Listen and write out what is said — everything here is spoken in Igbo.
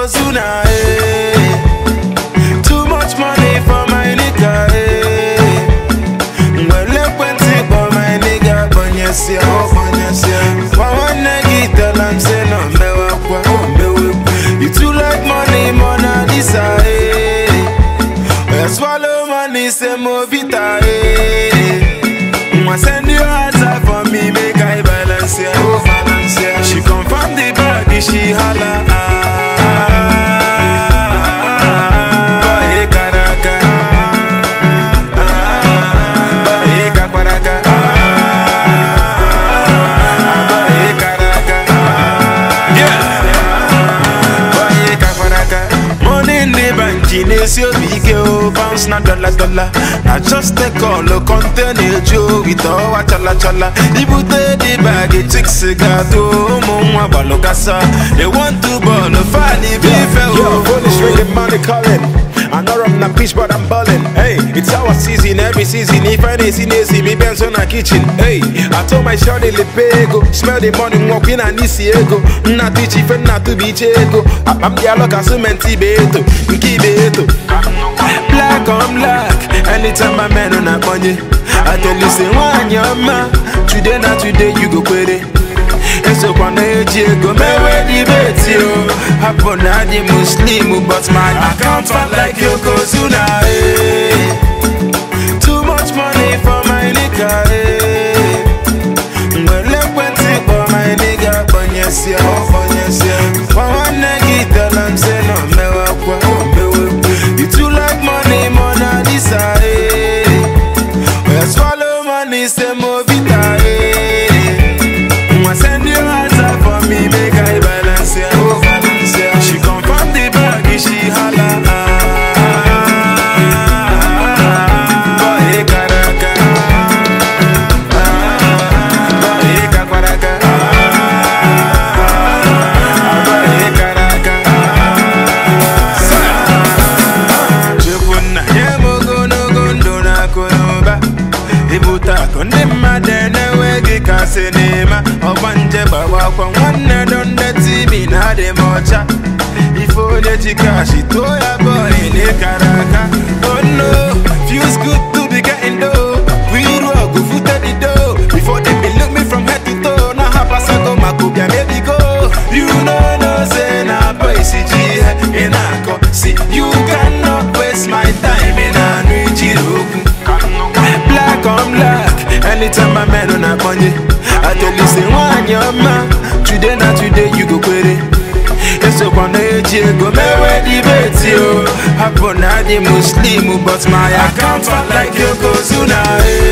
Yokozuna, too much money for my nigga, well, look when for my nigga, Bonyasia, one nigga, tell I'm saying, no, you too like money, Mona Lisa, swallow money, say Movita, send you answer for me, make I balance, she confirm the bag, she holla, bounce na dollar. I just take all the container Joe with all chala. Ibute the bag, it takes cigar to Mumwa Balogasa. They want to ball a funny beef. Yo, phone is ringing, money calling. I know I'm not pitch, but I'm balling. Hey, it's our season, every season. If I ain't seen it, me Benz on a kitchen. Hey, I told my shawty Lepego, smell the money, walking and Isiego. Not to chief and not to be Chego. I'm the Aloka Sumenti Beto, Kibeto. Black on black, anytime I'm man on a money. I tell you, say, one your man. Today, not today, you go quit it. And so one day, go marry debate you. Happen at the Muslim, but my account fat like Yokozuna. Too much money for my nigga. Well, look when for my nigga, Bonyasia. One nigga, tell I'm saying, no, you too like money, Mona Lisa. Well, swallow money, say Movita. Send you answer for me, make I balance, she confirm the bag, she holla, boy, Karaka, boy, Kaparaka, boy, Karaka. Chukuna, Yamogo, no gondona, Konoba, Ibuta, Kondema, Denewegi, Kasenema. Obanje bawa kwa wana donde tibi na de mocha. Ifo de chika shito ya boy ne karaka. Oh no, feels good to be getting dough. We rock go foot at the door. Before they be look me from head to toe. Na hapasa go makubia maybe go. You know no say na boy CG in ako. See you cannot waste my time in a Nijiroku. Black on black, anytime my man on a money. I tell you, say, one your man. Today, not today, you go quit it. It's up on the edge, go marry debate you. Happen at the Muslim, but my account fat like Yokozuna.